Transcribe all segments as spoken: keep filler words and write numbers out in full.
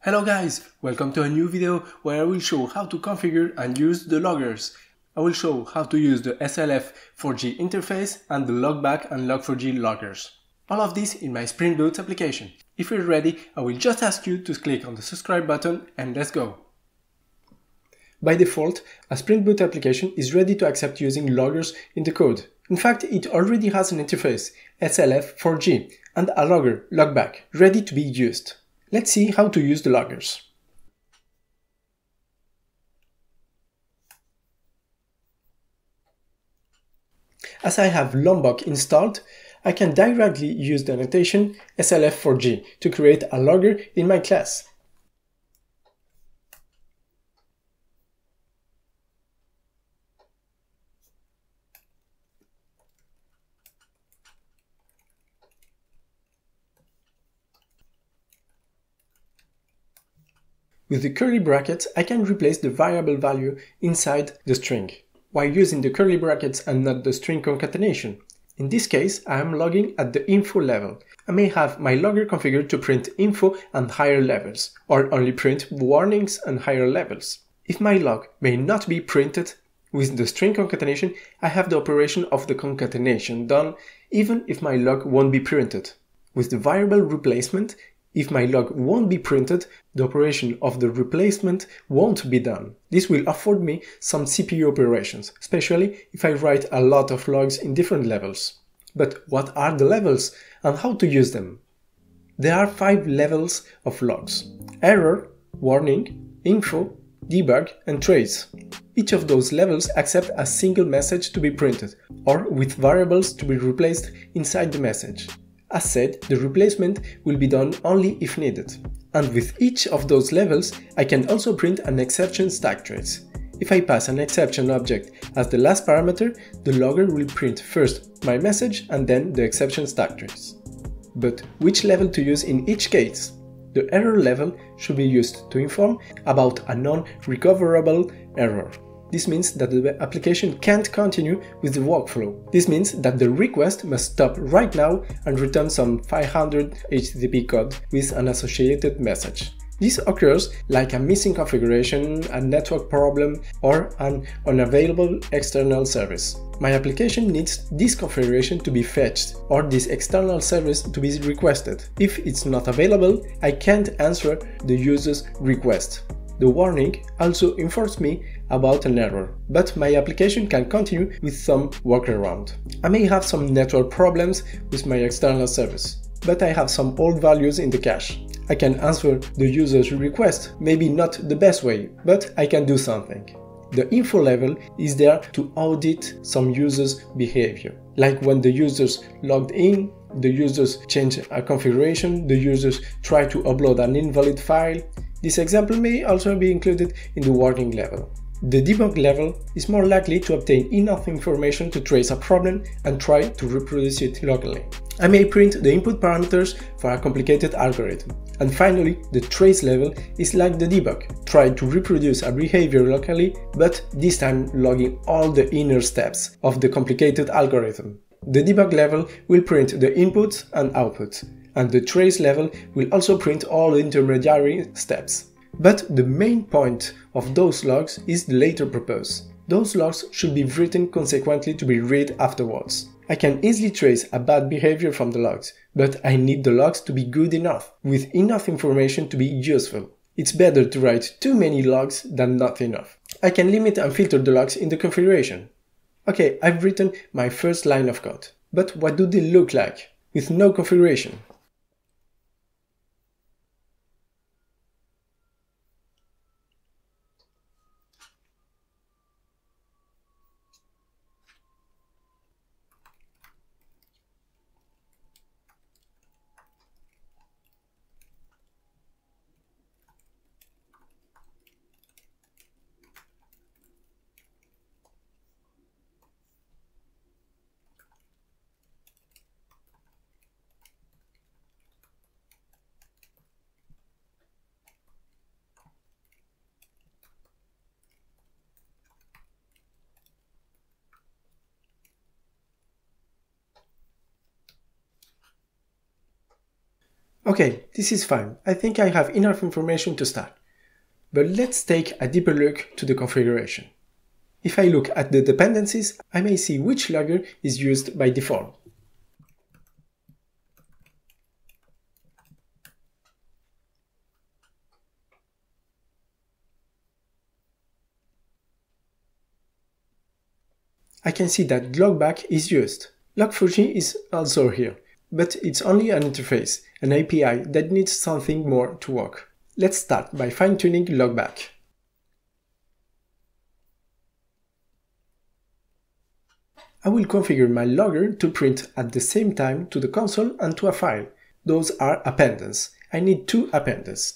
Hello guys, welcome to a new video where I will show how to configure and use the loggers. I will show how to use the S L F four J interface and the Logback and Log four J loggers. All of this in my Spring Boot application. If you're ready, I will just ask you to click on the subscribe button and let's go. By default, a Spring Boot application is ready to accept using loggers in the code. In fact, it already has an interface, S L F four J, and a logger, Lockback, ready to be used. Let's see how to use the loggers. As I have Lockback installed, I can directly use the annotation S L F four J to create a logger in my class. With the curly brackets, I can replace the variable value inside the string, while using the curly brackets and not the string concatenation. In this case, I am logging at the info level. I may have my logger configured to print info and higher levels, or only print warnings and higher levels. If my log may not be printed with the string concatenation, I have the operation of the concatenation done, even if my log won't be printed. With the variable replacement, if my log won't be printed, the operation of the replacement won't be done. This will afford me some C P U operations, especially if I write a lot of logs in different levels. But what are the levels and how to use them? There are five levels of logs: error, warning, info, debug, and trace. Each of those levels accepts a single message to be printed, or with variables to be replaced inside the message. As said, the replacement will be done only if needed. And with each of those levels, I can also print an exception stack trace. If I pass an exception object as the last parameter, the logger will print first my message and then the exception stack trace. But which level to use in each case? The error level should be used to inform about a non-recoverable error. This means that the application can't continue with the workflow. This means that the request must stop right now and return some five hundred H T T P code with an associated message. This occurs like a missing configuration, a network problem, or an unavailable external service. My application needs this configuration to be fetched or this external service to be requested. If it's not available, I can't answer the user's request. The warning also informs me about an error, but my application can continue with some workaround. I may have some network problems with my external service, but I have some old values in the cache. I can answer the user's request, maybe not the best way, but I can do something. The info level is there to audit some user's behavior, like when the users logged in, the users change a configuration, the users try to upload an invalid file. This example may also be included in the warning level. The debug level is more likely to obtain enough information to trace a problem and try to reproduce it locally. I may print the input parameters for a complicated algorithm. And finally, the trace level is like the debug, try to reproduce a behavior locally, but this time logging all the inner steps of the complicated algorithm. The debug level will print the inputs and outputs, and the trace level will also print all the intermediary steps. But the main point of those logs is the later purpose. Those logs should be written consequently to be read afterwards. I can easily trace a bad behavior from the logs, but I need the logs to be good enough, with enough information to be useful. It's better to write too many logs than not enough. I can limit and filter the logs in the configuration. Okay, I've written my first line of code. But what do they look like with no configuration? Okay, this is fine. I think I have enough information to start. But let's take a deeper look to the configuration. If I look at the dependencies, I may see which logger is used by default. I can see that Logback is used. log four j is also here, but it's only an interface, an A P I that needs something more to work. Let's start by fine-tuning Logback. I will configure my logger to print at the same time to the console and to a file. Those are appendants. I need two appendants.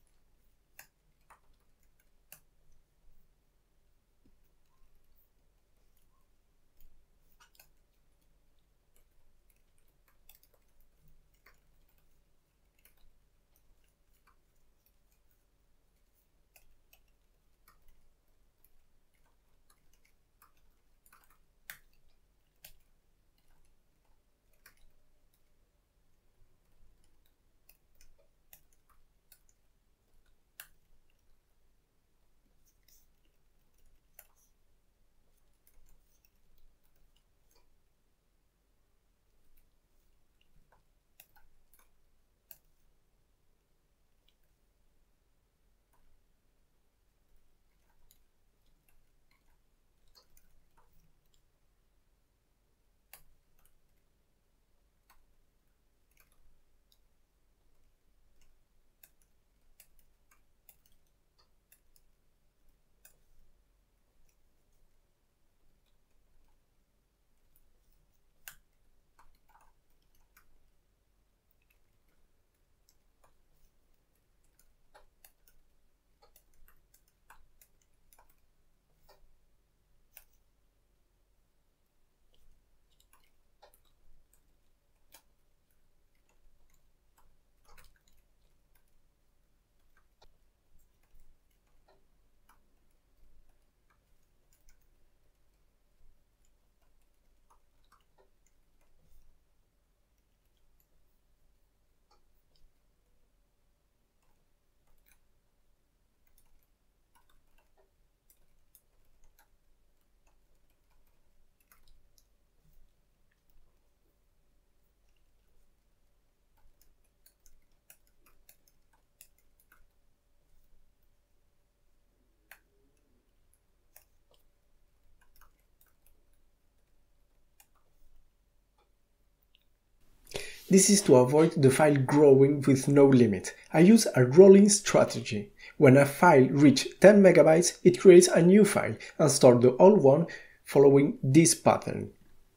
This is to avoid the file growing with no limit. I use a rolling strategy. When a file reaches ten megabytes, it creates a new file and stores the old one following this pattern.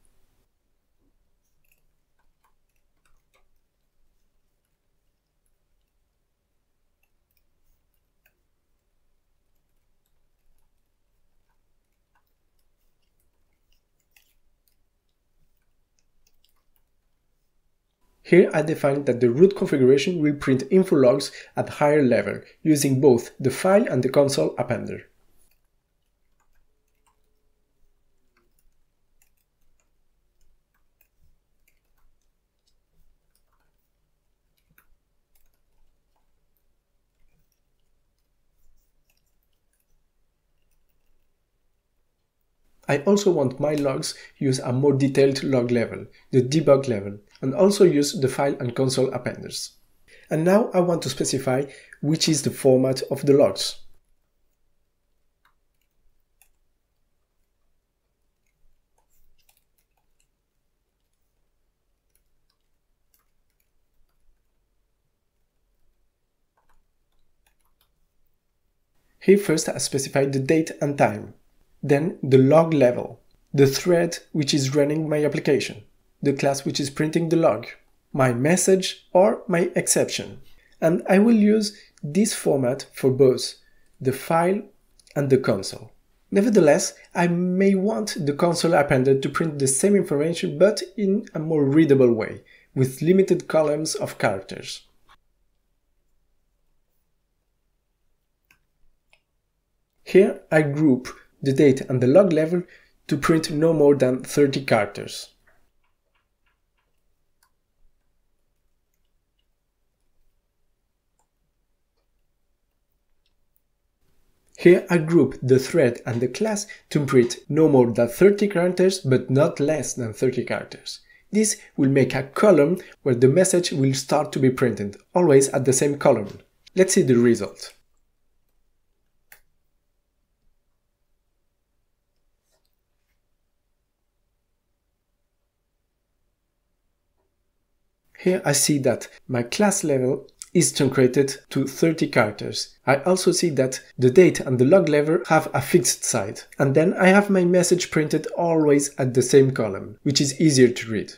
Here I define that the root configuration will print info logs at higher level, using both the file and the console appender. I also want my logs use a more detailed log level, the debug level, and also use the file and console appenders. And now I want to specify which is the format of the logs. Here first I specify the date and time. Then the log level, the thread which is running my application, the class which is printing the log, my message or my exception. And I will use this format for both the file and the console. Nevertheless, I may want the console appender to print the same information but in a more readable way, with limited columns of characters. Here I group the date and the log level to print no more than thirty characters. Here I group the thread and the class to print no more than thirty characters but not less than thirty characters. This will make a column where the message will start to be printed, always at the same column. Let's see the result. Here I see that my class level is truncated to thirty characters. I also see that the date and the log level have a fixed side. And then I have my message printed always at the same column, which is easier to read.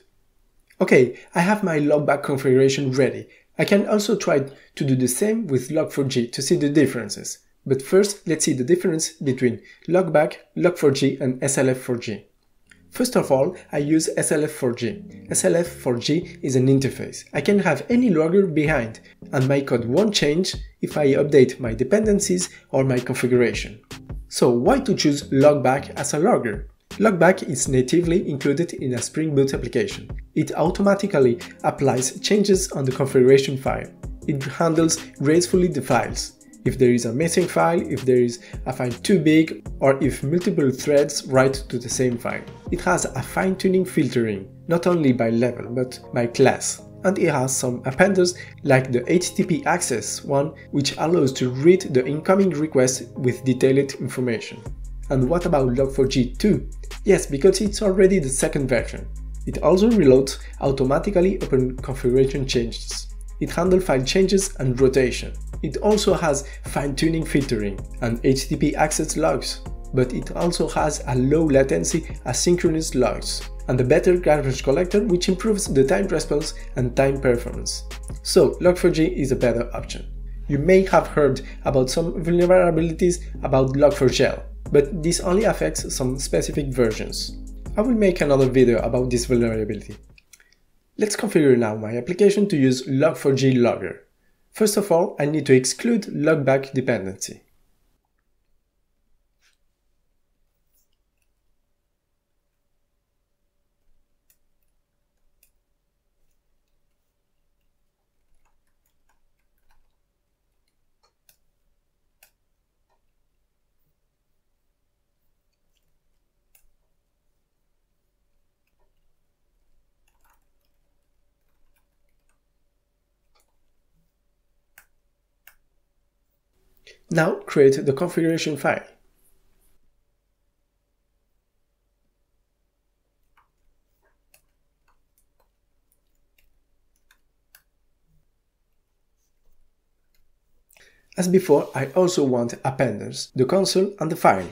Okay, I have my Lockback configuration ready. I can also try to do the same with log four j to see the differences. But first, let's see the difference between Lockback, log four j and S L F four j. First of all, I use S L F four j. S L F four j is an interface. I can have any logger behind, and my code won't change if I update my dependencies or my configuration. So why to choose Lockback as a logger? Lockback is natively included in a Spring Boot application. It automatically applies changes on the configuration file. It handles gracefully the files. If there is a missing file, if there is a file too big, or if multiple threads write to the same file. It has a fine-tuning filtering, not only by level, but by class. And it has some appenders like the H T T P access one, which allows to read the incoming request with detailed information. And what about log four j two? Yes, because it's already the second version. It also reloads automatically upon configuration changes. It handles file changes and rotation. It also has fine-tuning filtering and H T T P access logs, but it also has a low latency asynchronous logs and a better garbage collector which improves the time response and time performance. So log four j is a better option. You may have heard about some vulnerabilities about log four j, but this only affects some specific versions. I will make another video about this vulnerability. Let's configure now my application to use log four j logger. First of all, I need to exclude Lockback dependency. Now create the configuration file. As before, I also want appenders, the console and the file.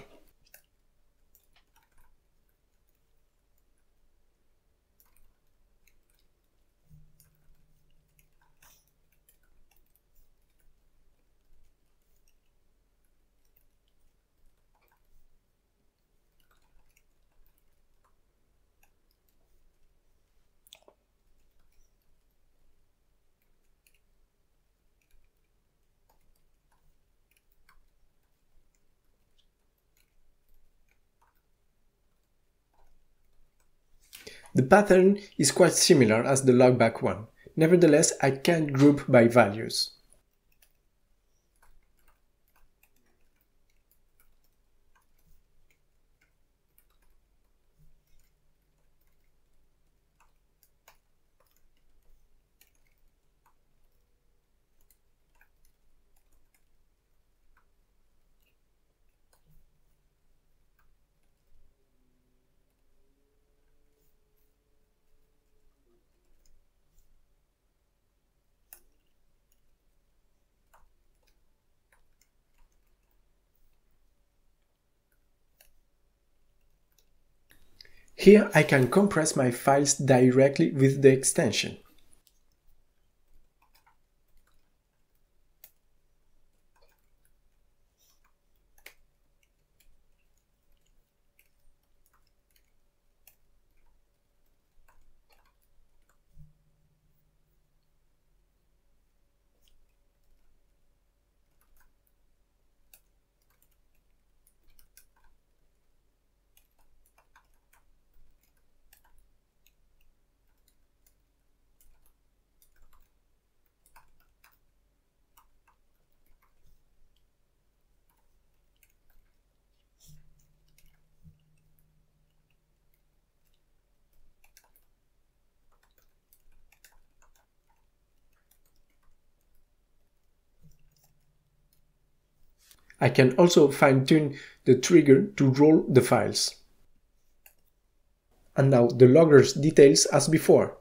The pattern is quite similar as the Lockback one. Nevertheless, I can't group by values. Here I can compress my files directly with the extension. I can also fine-tune the trigger to roll the files. And now the logger's details as before.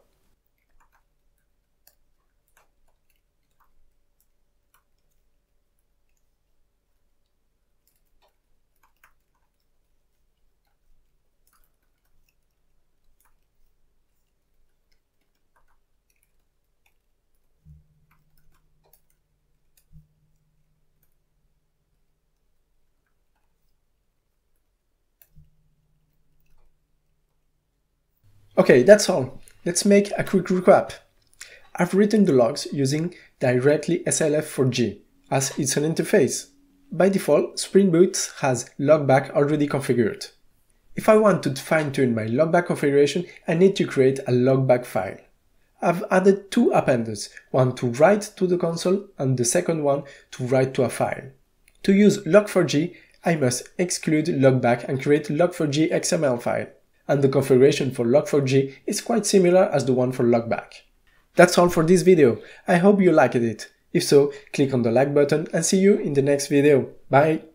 Okay, that's all. Let's make a quick recap. I've written the logs using directly S L F four J, as it's an interface. By default, Spring Boot has Logback already configured. If I want to fine-tune my Logback configuration, I need to create a Logback file. I've added two appenders, one to write to the console and the second one to write to a file. To use log four j, I must exclude Logback and create log four j X M L file. And the configuration for log four j is quite similar as the one for Logback. That's all for this video. I hope you liked it. If so, click on the like button and see you in the next video. Bye!